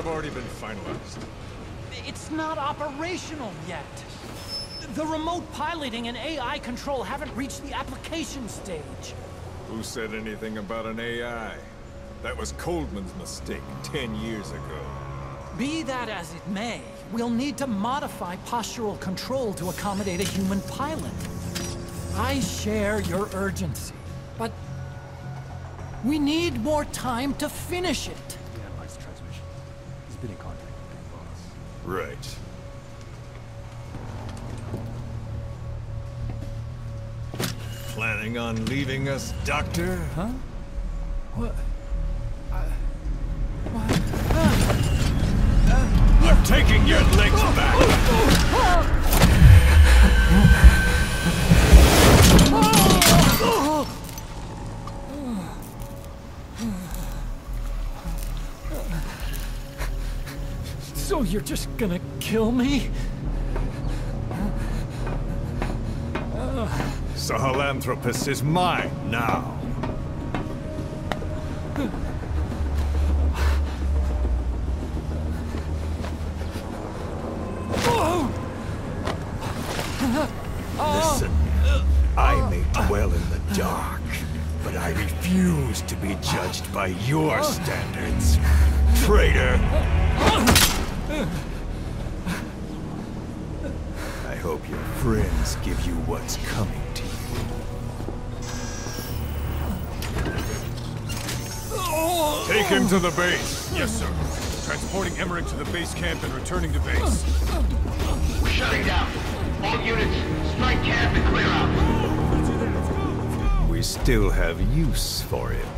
have already been finalized. It's not operational yet. The remote piloting and AI control haven't reached the application stage. Who said anything about an AI? That was Coldman's mistake 10 years ago. Be that as it may, we'll need to modify postural control to accommodate a human pilot. I share your urgency, but we need more time to finish it. We analyzed the transmission. He's been in contact with the boss. Right. Planning on leaving us, Doctor? Huh? What? I'm taking your legs back! So you're just gonna kill me? Sahelanthropus is mine now. Listen, I may dwell in the dark, but I refuse to be judged by your standards, traitor! I hope your friends give you what's coming to you. Take him to the base. Yes, sir. Transporting Emmerich to the base camp and returning to base. We're shutting down. All units, strike camp and clear out. We still have use for him.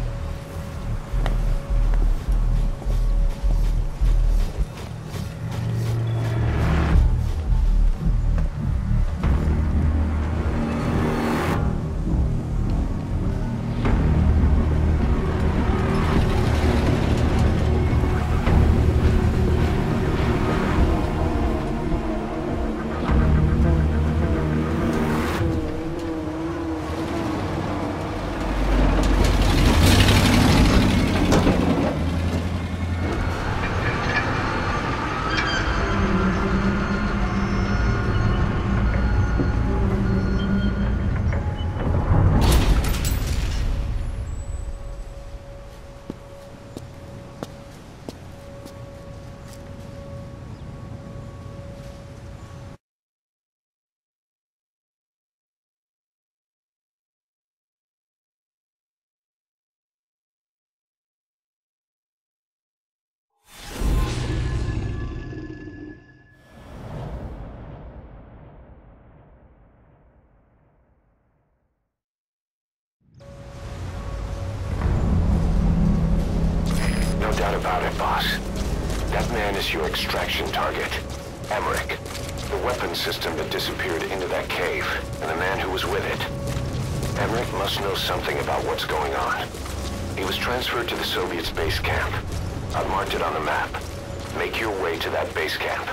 No doubt about it, boss. That man is your extraction target. Emmerich. The weapon system that disappeared into that cave, and the man who was with it. Emmerich must know something about what's going on. He was transferred to the Soviets' base camp. I've marked it on the map. Make your way to that base camp.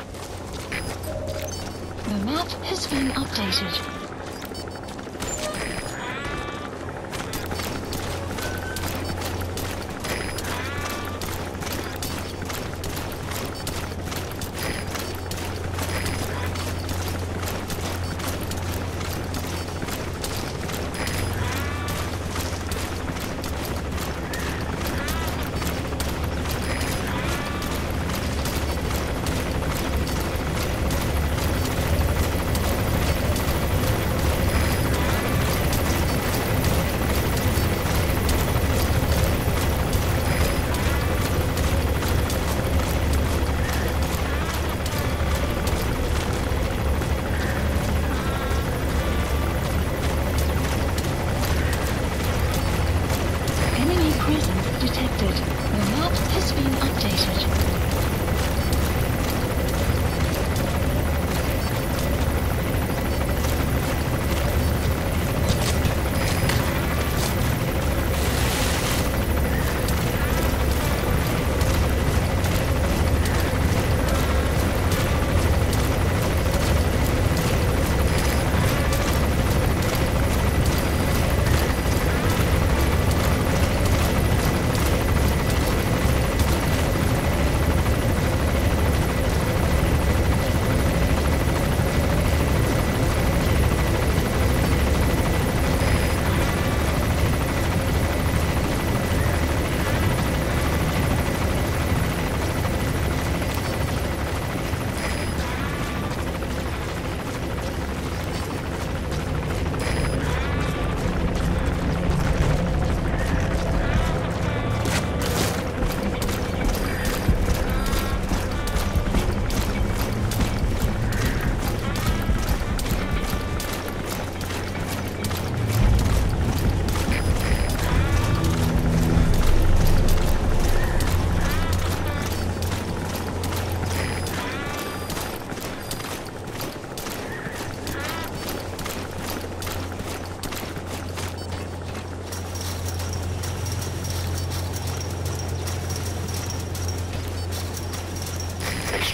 The map has been updated.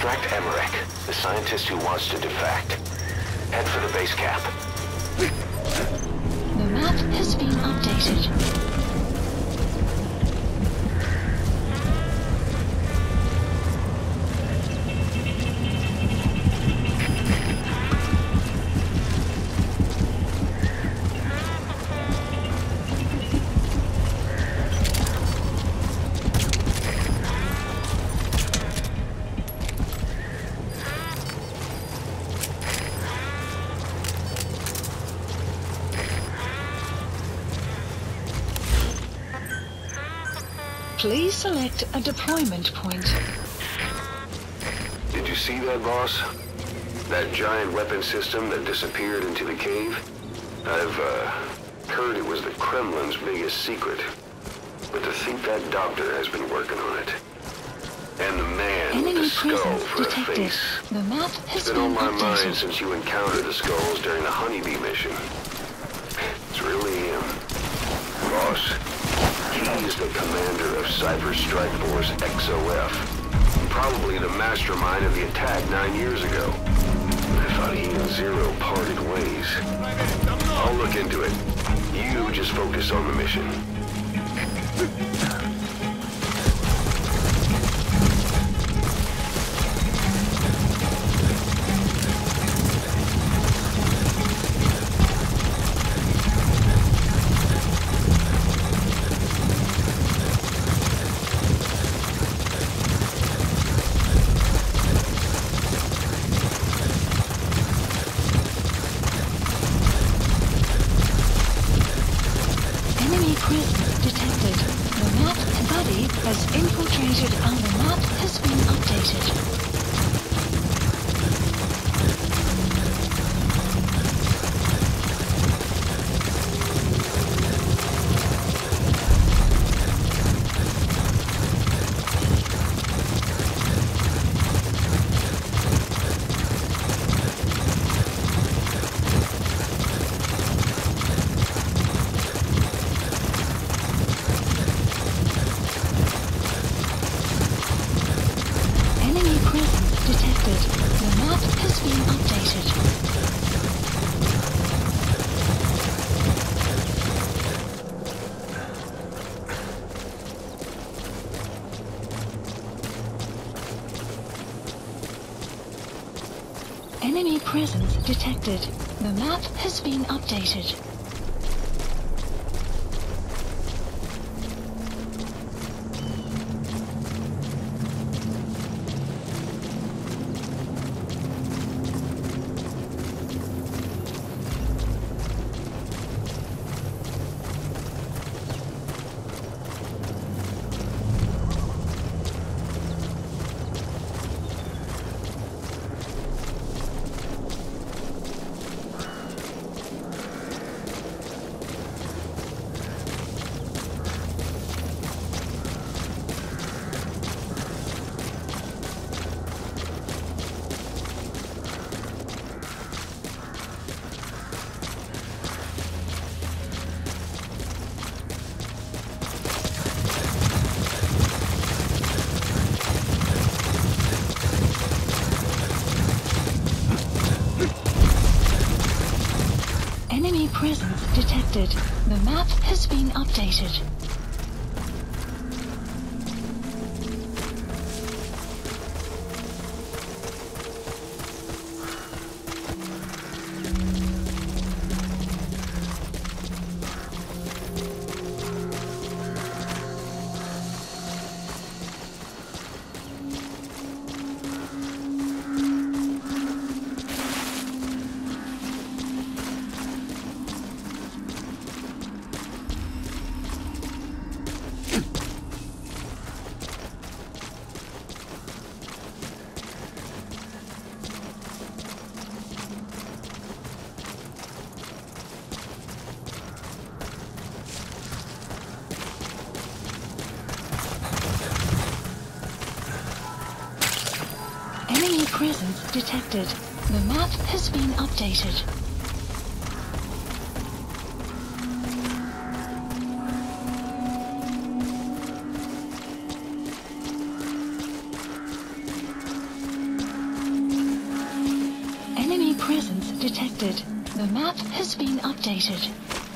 Extract Emmerich, the scientist who wants to defect. Head for the base camp. The map has been updated. Please select a deployment point. Did you see that, boss? That giant weapon system that disappeared into the cave? I've heard it was the Kremlin's biggest secret. But to think that doctor has been working on it. And the man with the Enemy skull presence for a detected. face. The map It's has been been on my mind updated. since you encountered the skulls during the Honeybee mission. It's really him. Boss, he is the commander of Cyber Strike Force XOF. Probably the mastermind of the attack 9 years ago. I thought he and Zero parted ways. I'll look into it. You just focus on the mission. Enemy presence detected. The map body has infiltrated and the map has been updated. Enemy presence detected. The map has been updated. Enemy presence detected. The map has been updated. Enemy presence detected. The map has been updated. Enemy presence detected. The map has been updated. presence detected. The map has been updated.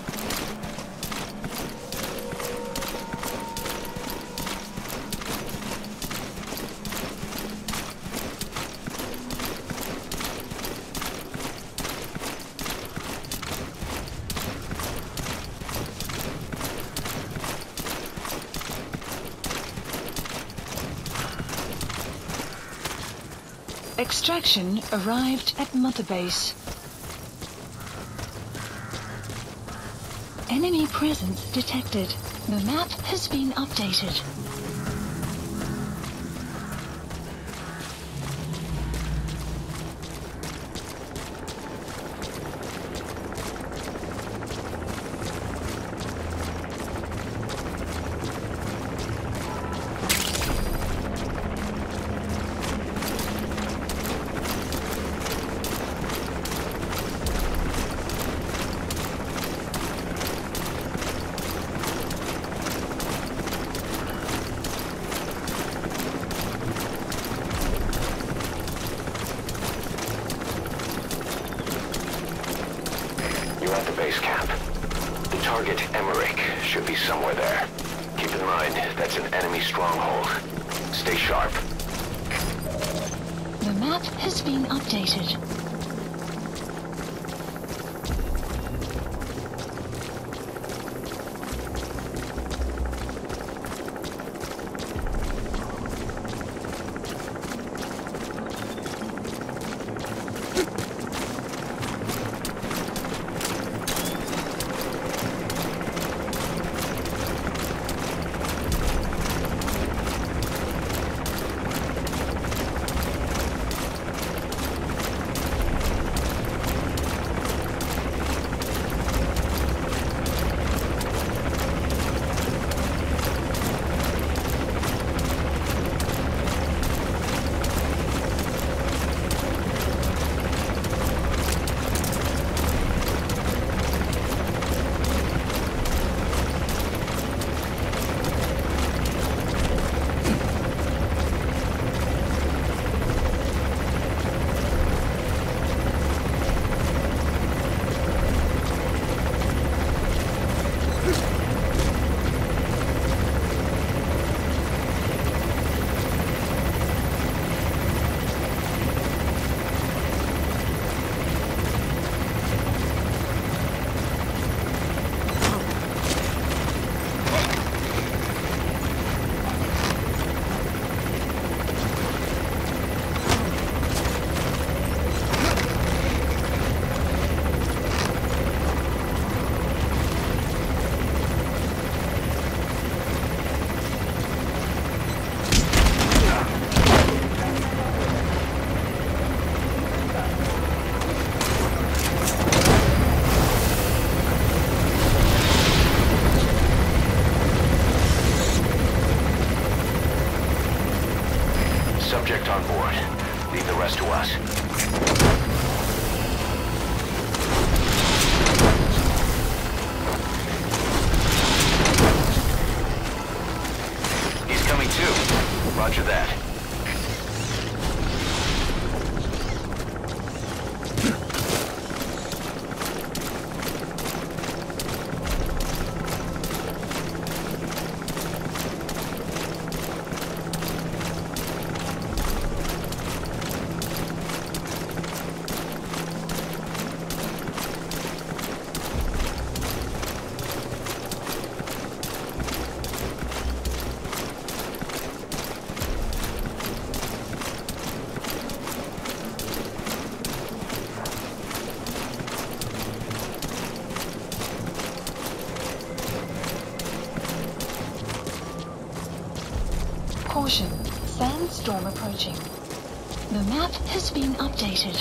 Extraction arrived at Mother Base. Enemy presence detected. The map has been updated. You're at the base camp. The target, Emmerich, should be somewhere there. Keep in mind, that's an enemy stronghold. Stay sharp. The map has been updated. Subject on board. Leave the rest to us. He's coming too. Roger that. Caution, sandstorm approaching. The map has been updated.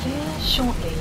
clear shortly.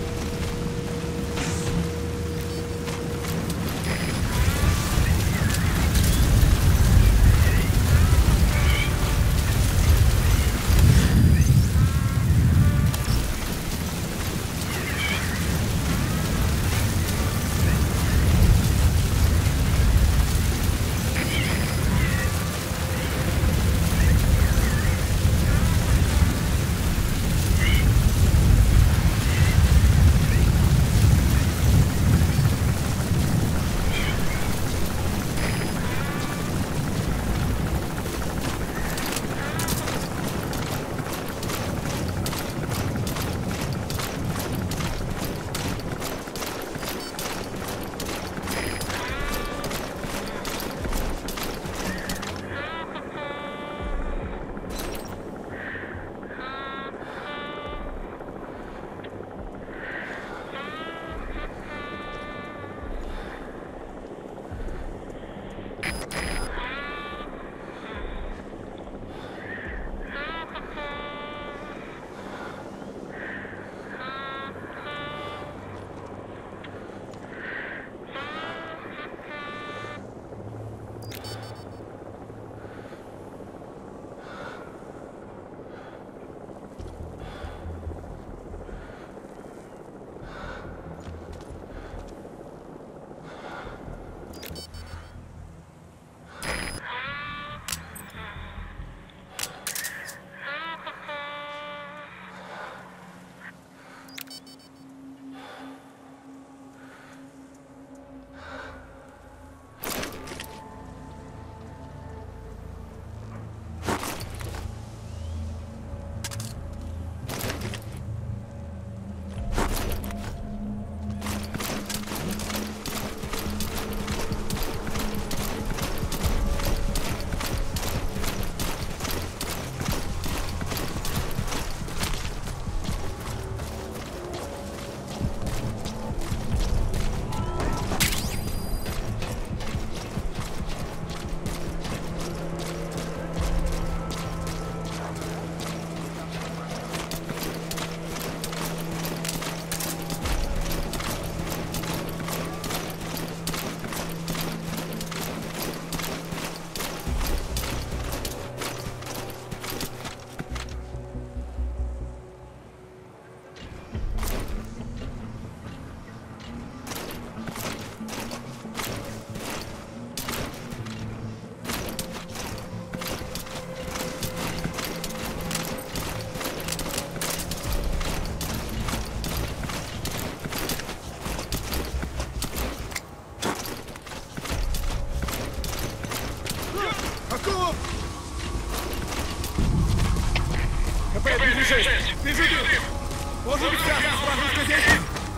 Вижу дым! Может быть, связано с погрузкой здесь?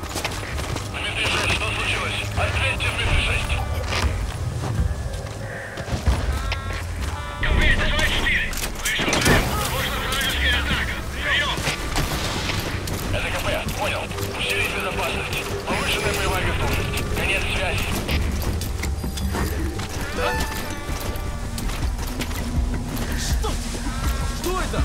Что случилось? Ответьте в МГS. КП, это 24. Вышел взрыв. Можно вражеская атака. Прием. Это КП. Понял. Усилить безопасность. Повышенная боевая готовность. Конец связи. Что это?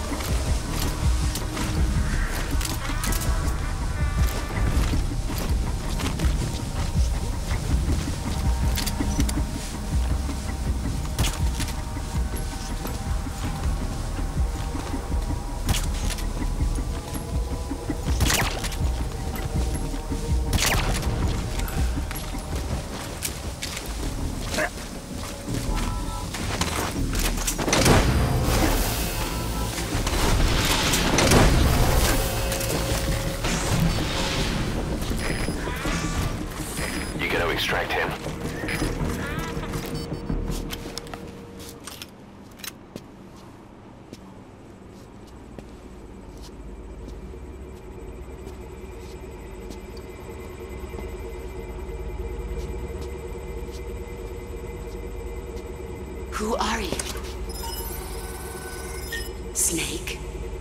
Extract him. Who are you? Snake?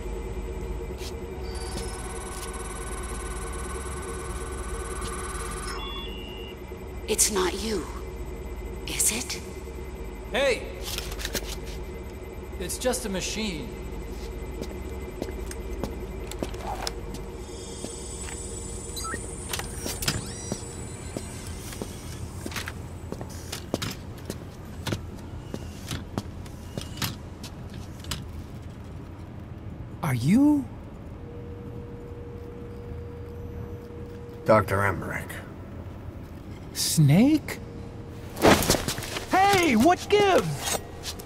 It's not you, is it? Hey! It's just a machine. Are you... Dr. Emmerich. Snake? Hey, what gives?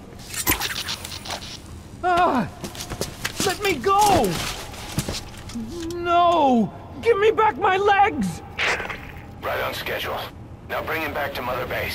Ah! Let me go! No! Give me back my legs! Right on schedule. Now bring him back to Mother Base.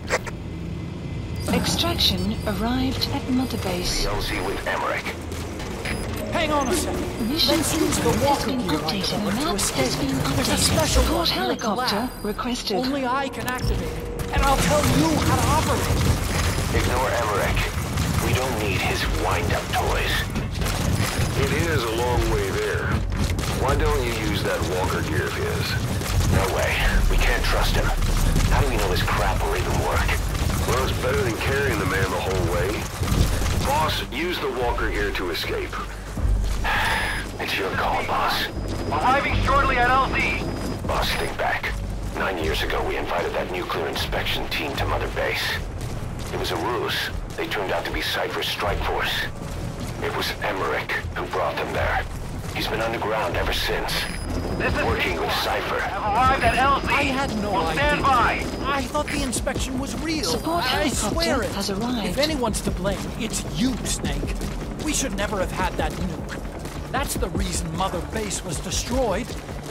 Extraction arrived at Mother Base. LZ with Emmerich. Hang on a second. Mission Let's use the has walker been gear updated. item to Map has escape. been There's a updated. special Support one here at the helicopter lab. requested. Only I can activate it, and I'll tell you how to operate it. Ignore Emmerich. We don't need his wind-up toys. It is a long way there. Why don't you use that walker gear of his? No way. We can't trust him. How do we know his crap will even work? Well, it's better than carrying the man the whole way. Boss, use the walker gear to escape. It's your call, boss. Arriving shortly at LZ. Boss, think back. 9 years ago, we invited that nuclear inspection team to Mother Base. It was a ruse. They turned out to be Cypher's strike force. It was Emmerich who brought them there. He's been underground ever since. This is Working with P1. Cypher. Have arrived at LZ. I had no We'll idea. stand by. I thought the inspection was real. Support I helicopter swear it. has arrived. If anyone's to blame, it's you, Snake. We should never have had that nuke. That's the reason Mother Base was destroyed.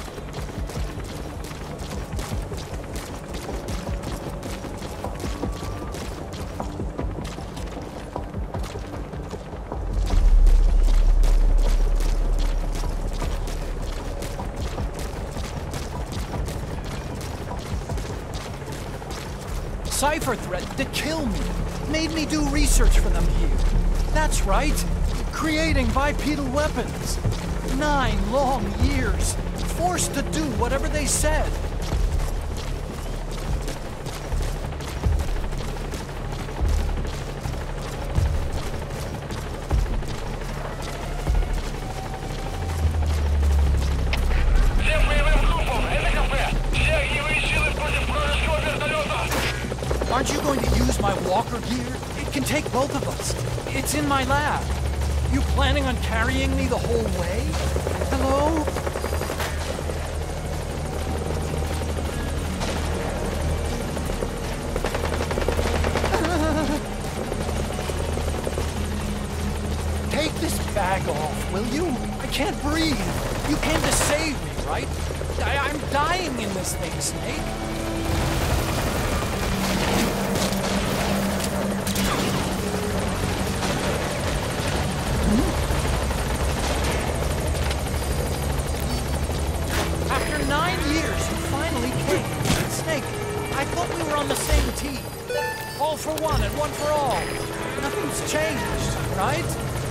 Cypher threatened to kill me. Made me do research for them here. That's right. Creating bipedal weapons. 9 long years. Forced to do whatever they said. Всем боевым группам, это КП. Стягивай силы против вражеского вертолета. Aren't you going to use my walker gear? It can take both of us. It's in my lab. You planning on carrying me the whole way? Hello? Take this bag off, will you? I can't breathe. You came to save me, right? I'm dying in this thing, Snake. After 9 years, you finally came. Snake, I thought we were on the same team. All for one and one for all. Nothing's changed, right?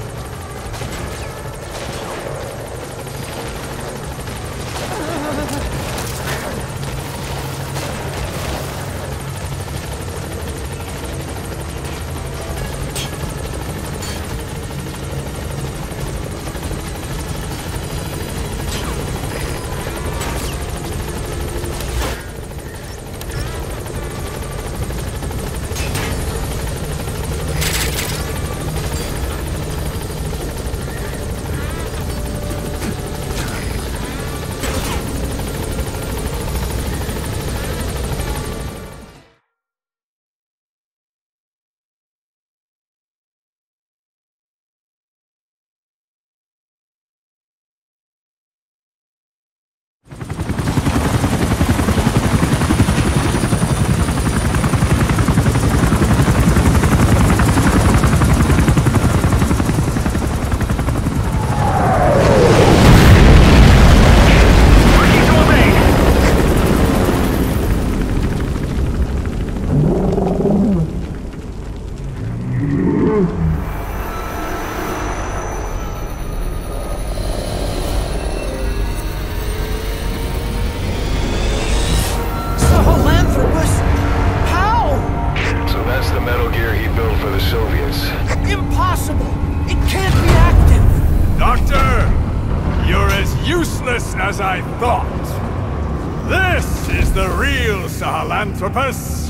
useless as I thought. This is the real Sahelanthropus.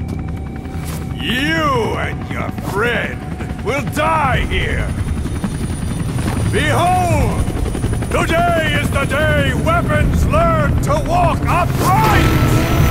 You and your friend will die here. Behold! Today is the day weapons learn to walk upright!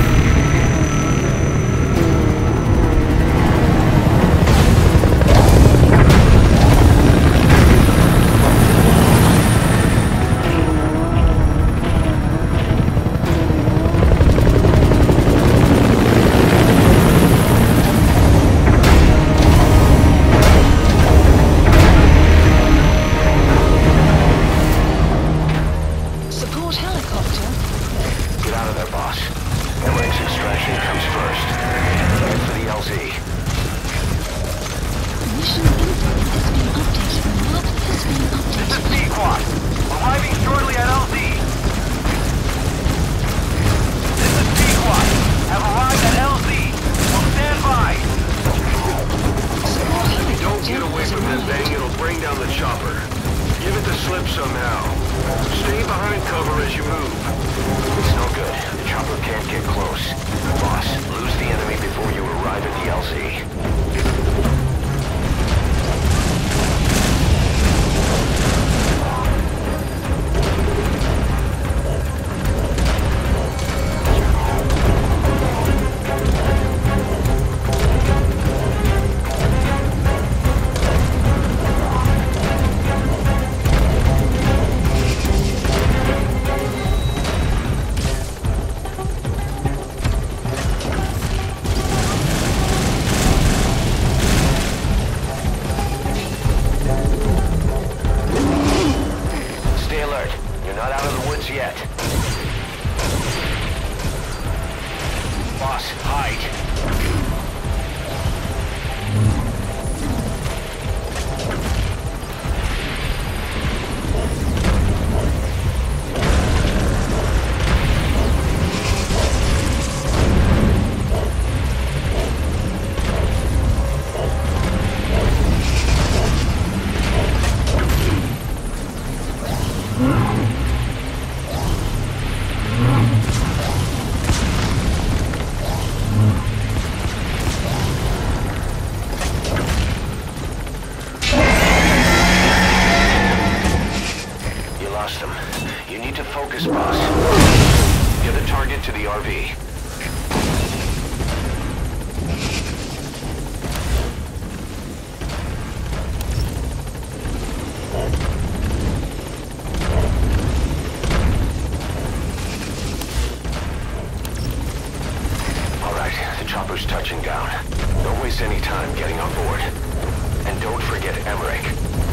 Touching down. Don't waste any time getting on board. And don't forget Emmerich.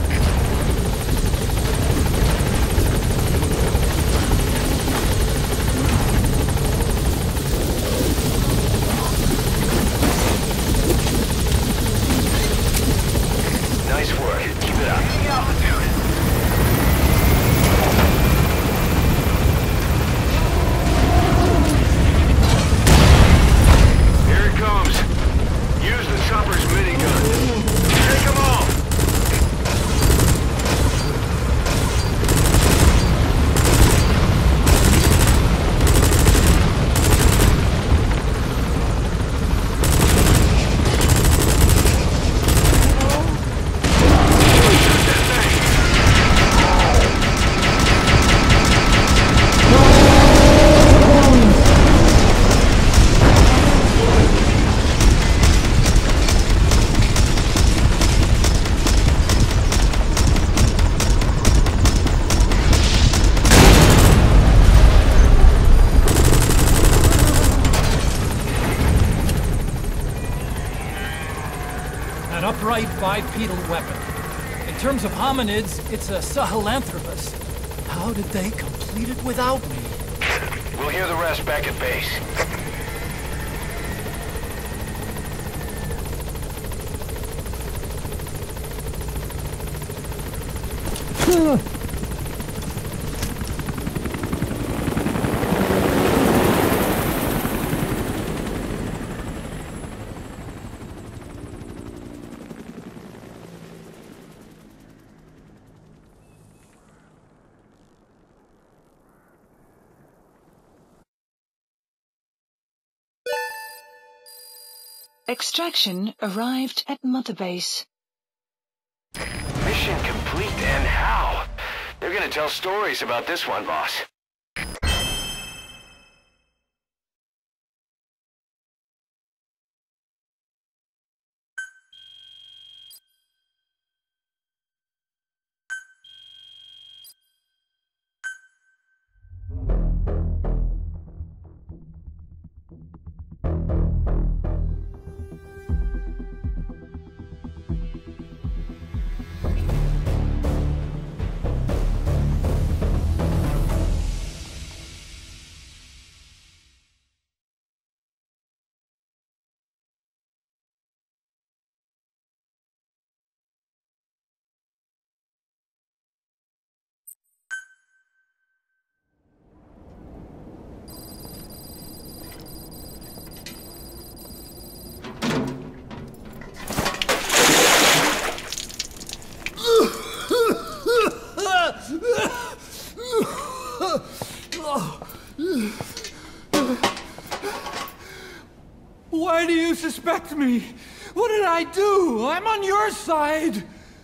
Nice work. Keep it up. Altitude. Comes. Use the chopper's minigun. Take them all! Upright bipedal weapon. In terms of hominids, it's a Sahelanthropus. How did they complete it without me? We'll hear the rest back at base. Extraction arrived at Mother Base. Mission complete, and how? They're gonna tell stories about this one, boss. Why do you suspect me? What did I do? I'm on your side.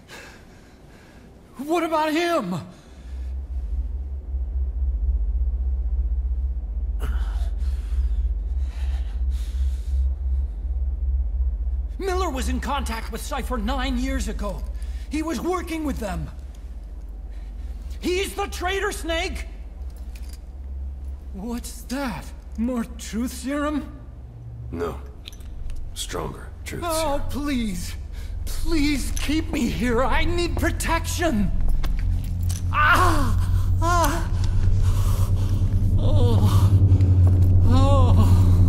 What about him? Miller was in contact with Cypher 9 years ago. He was working with them. He's the traitor, Snake! What's that? More truth serum? No. Stronger truth serum. Oh, please. Please keep me here. I need protection. Ah! Ah! Oh. Oh.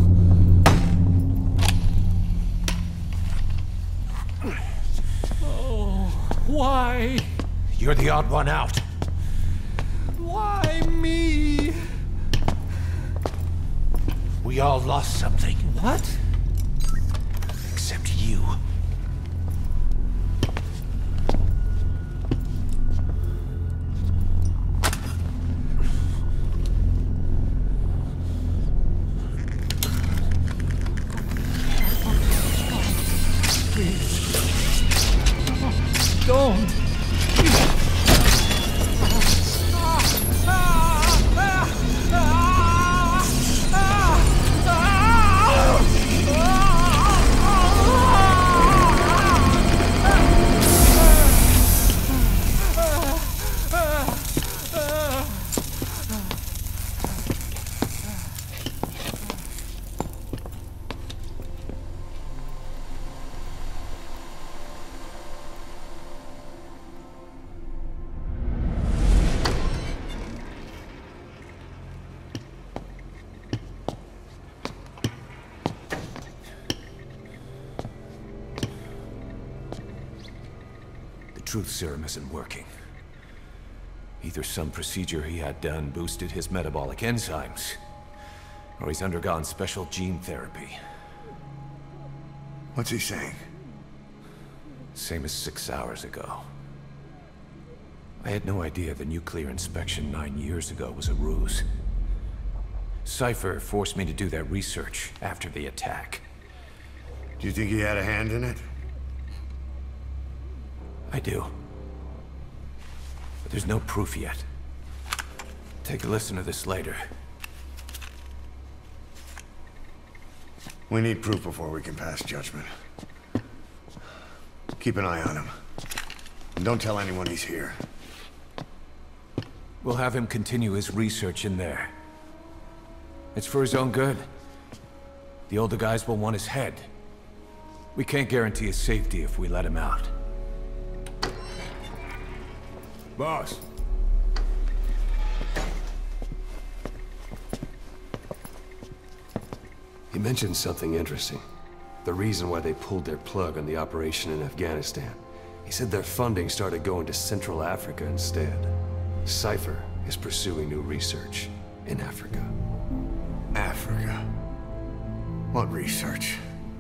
Oh. Why? You're the odd one out. Why me? We all lost something. What? Except you. Please. Don't. Truth serum isn't working. Either some procedure he had done boosted his metabolic enzymes, or he's undergone special gene therapy. What's he saying? Same as 6 hours ago. I had no idea the nuclear inspection 9 years ago was a ruse. Cypher forced me to do that research after the attack. Do you think he had a hand in it? I do. But there's no proof yet. Take a listen to this later. We need proof before we can pass judgment. Keep an eye on him. And don't tell anyone he's here. We'll have him continue his research in there. It's for his own good. The older guys will want his head. We can't guarantee his safety if we let him out. Boss. He mentioned something interesting. The reason why they pulled their plug on the operation in Afghanistan. He said their funding started going to Central Africa instead. Cypher is pursuing new research in Africa. Africa? What research?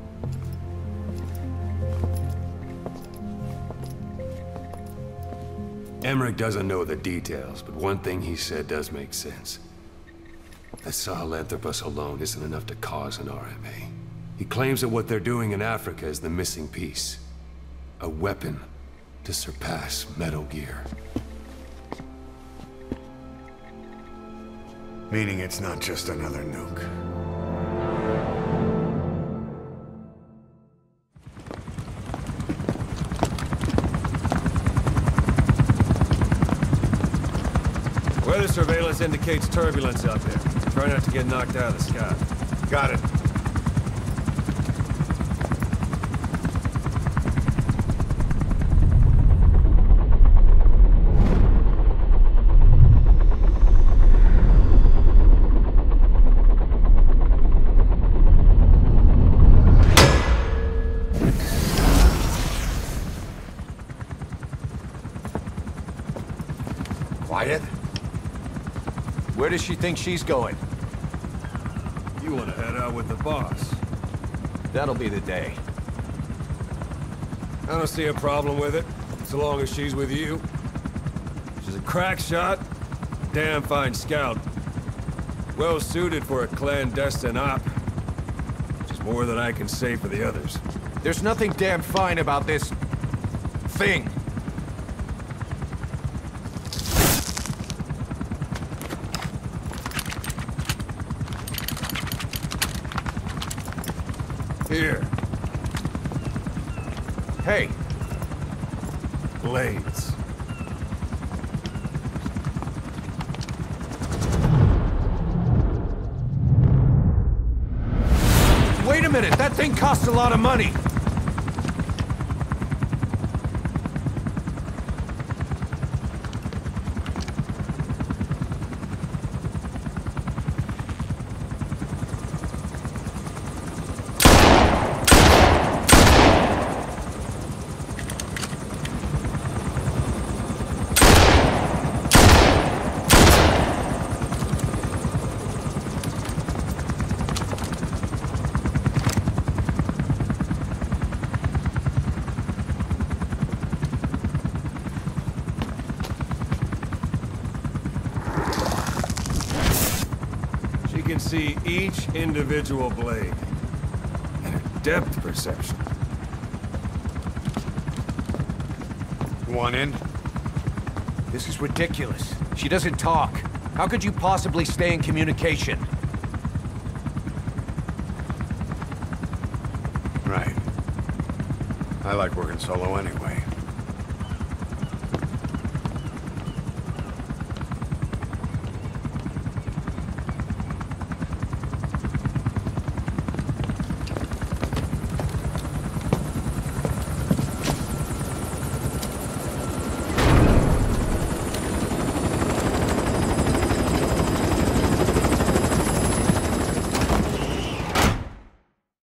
Emmerich doesn't know the details, but one thing he said does make sense. That Sahelanthropus alone isn't enough to cause an RMA. He claims that what they're doing in Africa is the missing piece. A weapon to surpass Metal Gear. Meaning it's not just another nuke. Weather surveillance indicates turbulence out there. Try not to get knocked out of the sky. Got it. Quiet? Where does she think she's going? You want to head out with the boss? That'll be the day. I don't see a problem with it, so long as she's with you. She's a crack shot, damn fine scout. Well suited for a clandestine op. Which is more than I can say for the others. There's nothing damn fine about this... thing. Here. Hey. Blades. Wait a minute, that thing costs a lot of money. Can see each individual blade and a depth perception. One in? This is ridiculous. She doesn't talk. How could you possibly stay in communication? Right. I like working solo anyway.